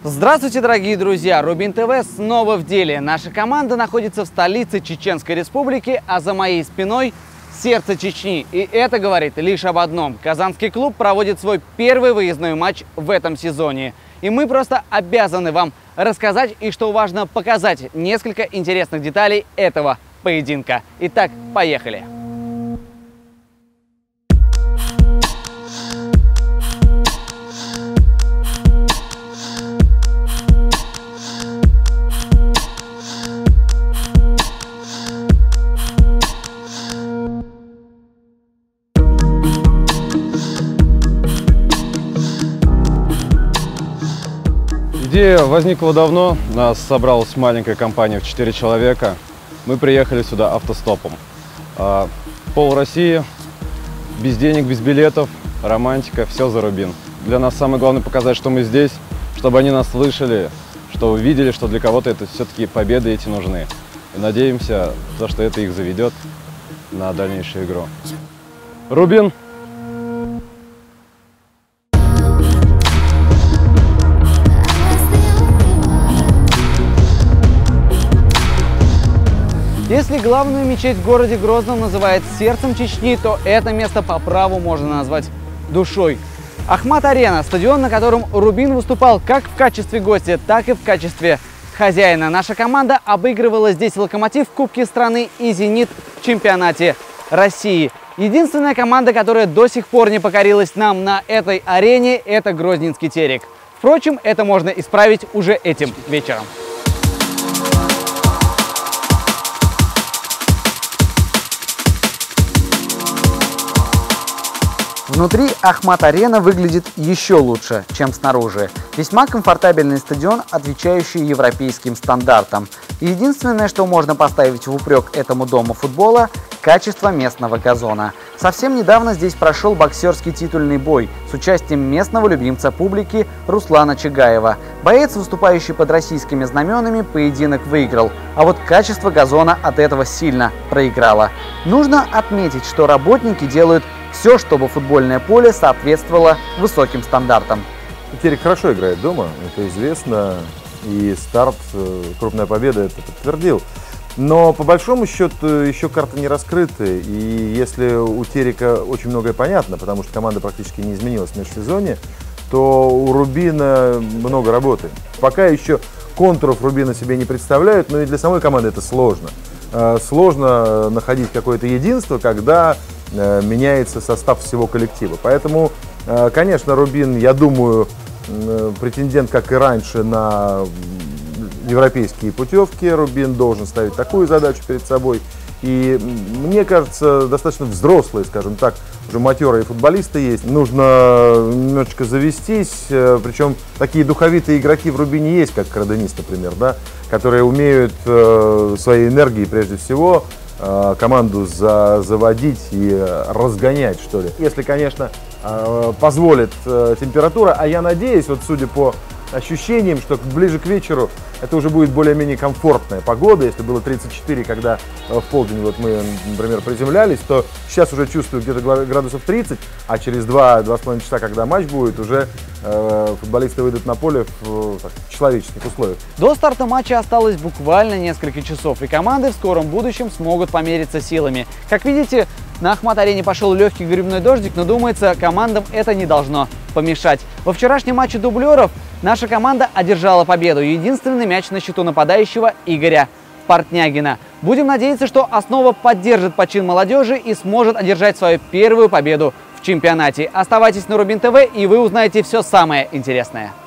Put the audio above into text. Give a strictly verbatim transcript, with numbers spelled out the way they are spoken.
Здравствуйте, дорогие друзья! Рубин ТВ снова в деле. Наша команда находится в столице Чеченской Республики, а за моей спиной сердце Чечни. И это говорит лишь об одном. Казанский клуб проводит свой первый выездной матч в этом сезоне. И мы просто обязаны вам рассказать и, что важно, показать несколько интересных деталей этого поединка. Итак, поехали! Идея возникла давно, нас собралась маленькая компания в четыре человека. Мы приехали сюда автостопом. Пол России, без денег, без билетов, романтика, все за Рубин. Для нас самое главное показать, что мы здесь, чтобы они нас слышали, что увидели, что для кого-то это все-таки победы эти нужны. И надеемся, то, что это их заведет на дальнейшую игру. Рубин! Если главную мечеть в городе Грозном называют сердцем Чечни, то это место по праву можно назвать душой. Ахмат-Арена – стадион, на котором Рубин выступал как в качестве гостя, так и в качестве хозяина. Наша команда обыгрывала здесь Локомотив в Кубке страны и Зенит в чемпионате России. Единственная команда, которая до сих пор не покорилась нам на этой арене – это Грозненский Терек. Впрочем, это можно исправить уже этим вечером. Внутри Ахмат-Арена выглядит еще лучше, чем снаружи. Весьма комфортабельный стадион, отвечающий европейским стандартам. Единственное, что можно поставить в упрек этому дому футбола – качество местного газона. Совсем недавно здесь прошел боксерский титульный бой с участием местного любимца публики Руслана Чагаева. Боец, выступающий под российскими знаменами, поединок выиграл, а вот качество газона от этого сильно проиграло. Нужно отметить, что работники делают все, чтобы футбольное поле соответствовало высоким стандартам. Терек хорошо играет дома, это известно, и старт, крупная победа это подтвердил. Но по большому счету еще карты не раскрыты, и если у Терека очень многое понятно, потому что команда практически не изменилась в межсезонье, то у Рубина много работы. Пока еще контуров Рубина себе не представляют, но и для самой команды это сложно. Сложно находить какое-то единство, когда меняется состав всего коллектива. Поэтому, конечно, Рубин, я думаю, претендент, как и раньше, на европейские путевки. Рубин должен ставить такую задачу перед собой. И мне кажется, достаточно взрослые, скажем так, уже матерые футболисты есть. Нужно немножечко завестись. Причем такие духовитые игроки в Рубине есть, как Краденис, например, да, которые умеют своей энергией, прежде всего, команду за, заводить и разгонять, что ли. Если, конечно, позволит температура, а я надеюсь, вот судя по ощущениям, что ближе к вечеру это уже будет более-менее комфортная погода. Если было тридцать четыре, когда в полдень вот мы, например, приземлялись, то сейчас уже чувствую где-то градусов тридцать, а через два-два с половиной часа, когда матч будет, уже э, футболисты выйдут на поле в, так, в человеческих условиях. До старта матча осталось буквально несколько часов, и команды в скором будущем смогут помериться силами. Как видите, на Ахмат-Арене пошел легкий грибной дождик, но, думается, командам это не должно помешать. Во вчерашнем матче дублеров наша команда одержала победу. Единственный мяч на счету нападающего Игоря Портнягина. Будем надеяться, что Основа поддержит почин молодежи и сможет одержать свою первую победу в чемпионате. Оставайтесь на Рубин ТВ, и вы узнаете все самое интересное.